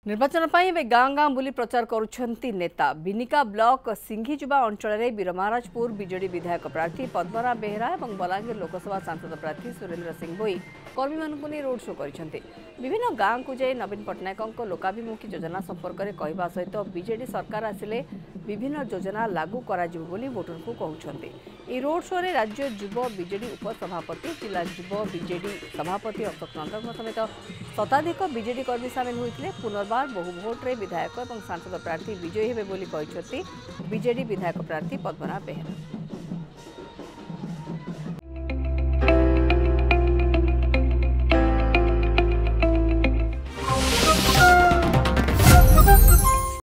निर्वाचन पर ए गाँ गाँ बुली प्रचार करुछंती नेता बिनिका ब्लॉक सिंघीजुबा अंचल में बीरमहाराजपुर बीजेडी विधायक प्रार्थी पद्मनाभ बेहेरा और बलांगीर लोकसभा सांसद प्रार्थी सुरेंद्र सिंह भोई कर्मी मानू नहीं रोड शो करछंती। विभिन्न गाँ को जाई नवीन पट्टनायक लोकाभिमुखी योजना संपर्क में कहवा सहित बीजेडी सरकार आसिले विभिन्न योजना लागू कराजिबो बोली वोटर को कहउछंती। ए रोड शो रे राज्य युव बीजेडी उपसभापति जिला युव बीजेडी सभापति अशोक नंदन समेत शताधिक बीजेडी कर्मी सामिल होते। पुनर्बार बहु भोट्रे विधायक और सांसद प्रार्थी विजयी हेबे बोली कहते बीजेडी विधायक प्रार्थी पद्मनाभ बेहेरा।